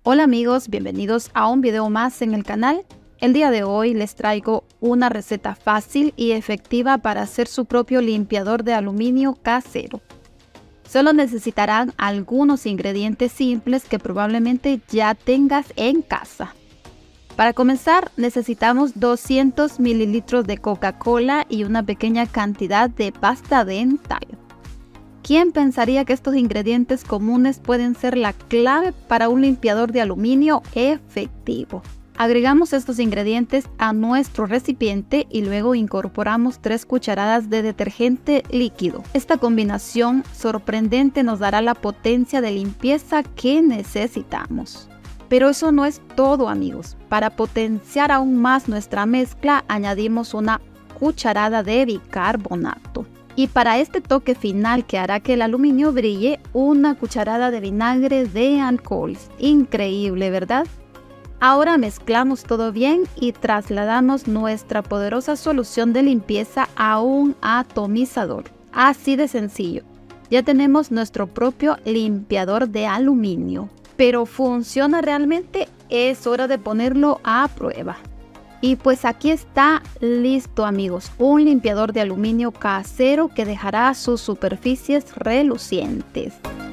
Hola amigos, bienvenidos a un video más en el canal. El día de hoy les traigo una receta fácil y efectiva para hacer su propio limpiador de aluminio casero. Solo necesitarán algunos ingredientes simples que probablemente ya tengas en casa. Para comenzar necesitamos 200 mililitros de Coca-Cola y una pequeña cantidad de pasta dental. ¿Quién pensaría que estos ingredientes comunes pueden ser la clave para un limpiador de aluminio efectivo? Agregamos estos ingredientes a nuestro recipiente y luego incorporamos 3 cucharadas de detergente líquido. Esta combinación sorprendente nos dará la potencia de limpieza que necesitamos. Pero eso no es todo, amigos. Para potenciar aún más nuestra mezcla, añadimos una cucharada de bicarbonato. Y para este toque final que hará que el aluminio brille, una cucharada de vinagre de alcohol. Increíble, ¿verdad? Ahora mezclamos todo bien y trasladamos nuestra poderosa solución de limpieza a un atomizador. Así de sencillo. Ya tenemos nuestro propio limpiador de aluminio. ¿Pero funciona realmente? Es hora de ponerlo a prueba. Y pues aquí está listo, amigos, un limpiador de aluminio casero que dejará sus superficies relucientes.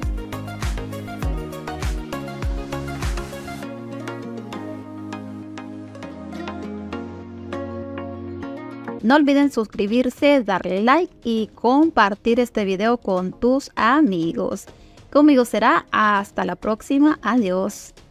No olviden suscribirse, darle like y compartir este video con tus amigos. Conmigo será hasta la próxima. Adiós.